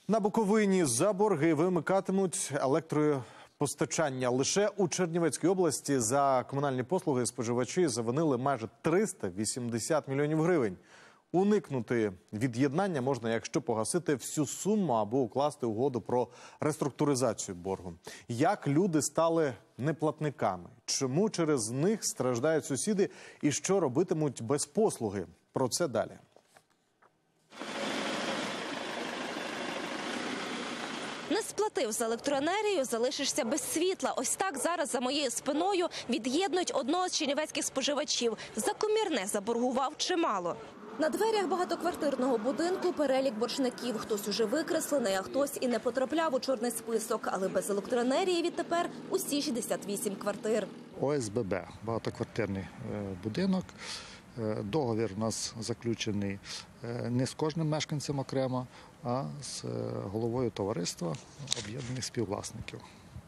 На Буковині за борги вимикатимуть електропостачання. Лише у Чернівецькій області за комунальні послуги споживачі завинили майже 380 мільйонів гривень. Уникнути від'єднання можна, якщо погасити всю суму або укласти угоду про реструктуризацію боргу. Як люди стали неплатниками? Чому через них страждають сусіди? І що робитимуть без послуги? Про це далі. Не сплатив за електроенергію, залишишся без світла. Ось так зараз за моєю спиною від'єднують одного з чернівецьких споживачів. За комірне заборгував чимало. На дверях багатоквартирного будинку перелік боржників. Хтось уже викреслений, а хтось і не потрапляв у чорний список. Але без електроенергії відтепер усі 68 квартир. ОСББ – багатоквартирний будинок. Договір у нас заключений не з кожним мешканцем окремо, а з головою товариства об'єднаних співвласників.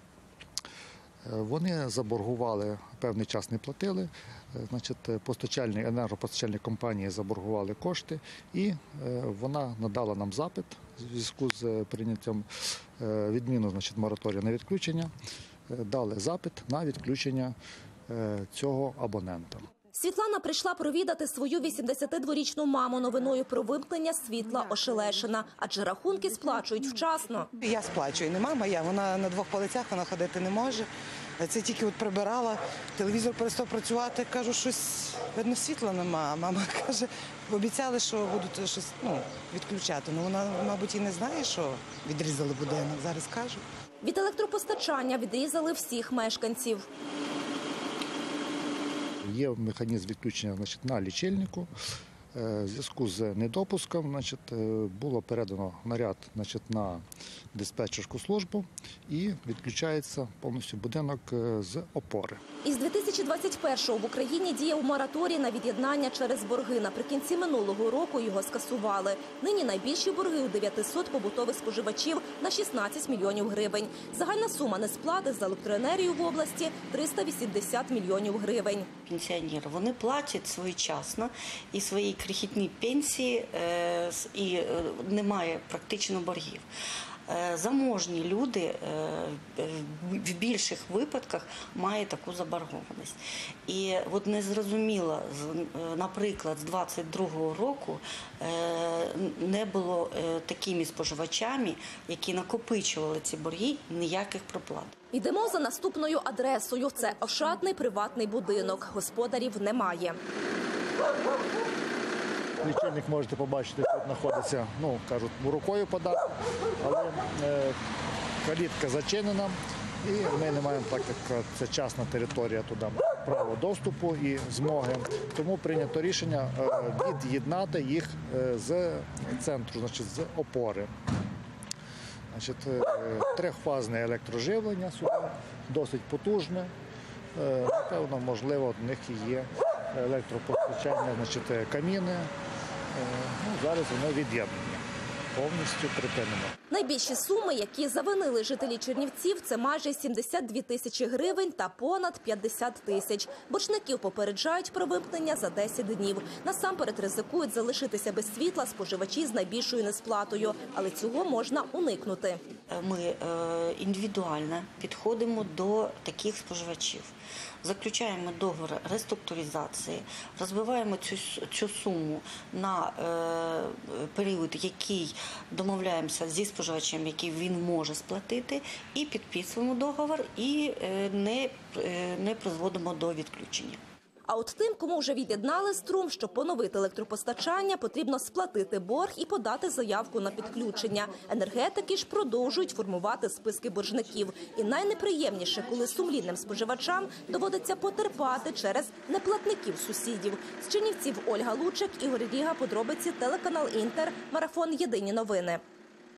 Вони заборгували, певний час не платили, енергопостачальні компанії заборгували кошти, і вона надала нам запит у зв'язку з прийняттям відміну мораторію на відключення, дали запит на відключення цього абонента. Світлана прийшла провідати свою 82-річну маму. Новиною про вимкнення світла ошелешена, адже рахунки сплачують вчасно. Я сплачую, не мама, вона на двох полицях, вона ходити не може. Це тільки прибирала, телевізор перестав працювати, кажу, щось, видно, світла нема. А мама каже, обіцяли, що будуть щось відключати. Ну, вона, мабуть, і не знає, що відрізали будинок, зараз кажу. Від електропостачання відрізали всіх мешканців. Є механізм відключення на лічильнику. В зв'язку з недопуском було передано наряд на диспетчерську службу і відключається повністю будинок з опори. Із 2021-го в Україні діяв мораторій на від'єднання через борги. Наприкінці минулого року його скасували. Нині найбільші борги у 900 побутових споживачів на 16 мільйонів гривень. Загальна сума несплати за електроенергію в області – 380 мільйонів гривень. Пенсіонери, вони платять своєчасно і свої крихітні пенсії, і немає практично боргів. Заможні люди в більших випадках мають таку заборгованість. І от незрозуміло, наприклад, з 22-го року не було такими споживачами, які накопичували ці борги, ніяких проплат. Йдемо за наступною адресою. Це ошатний приватний будинок. Господарів немає. Лічильник, можете побачити, тут знаходиться, кажуть, рукою подати, але калітка зачинена, і ми не маємо, так як це частна територія, туди право доступу і змоги. Тому прийнято рішення від'єднати їх з центру, з опори. Трьохфазне електроживлення сюди, досить потужне. Напевно, можливо, в них і є електропостачання, каміни. Зараз воно від'єднане, повністю припинено. Найбільші суми, які завинили жителі Чернівців, це майже 72 тисячі гривень та понад 50 тисяч. Боржників попереджають про вимкнення за 10 днів. Насамперед ризикують залишитися без світла споживачі з найбільшою несплатою. Але цього можна уникнути. Ми індивідуально підходимо до таких споживачів. Заключаємо договір реструктуризації, розбиваємо цю суму на період, який домовляємося зі споживачем, який він може сплатити, і підписуємо договір, і не призводимо до відключення. А от тим, кому вже від'єднали струм, щоб поновити електропостачання, потрібно сплатити борг і подати заявку на підключення. Енергетики ж продовжують формувати списки боржників. І найнеприємніше, коли сумлінним споживачам доводиться потерпати через неплатників сусідів. З Чернівців Ольга Лучик, Ігор Ріга, подробиці, телеканал Інтер, марафон «Єдині новини».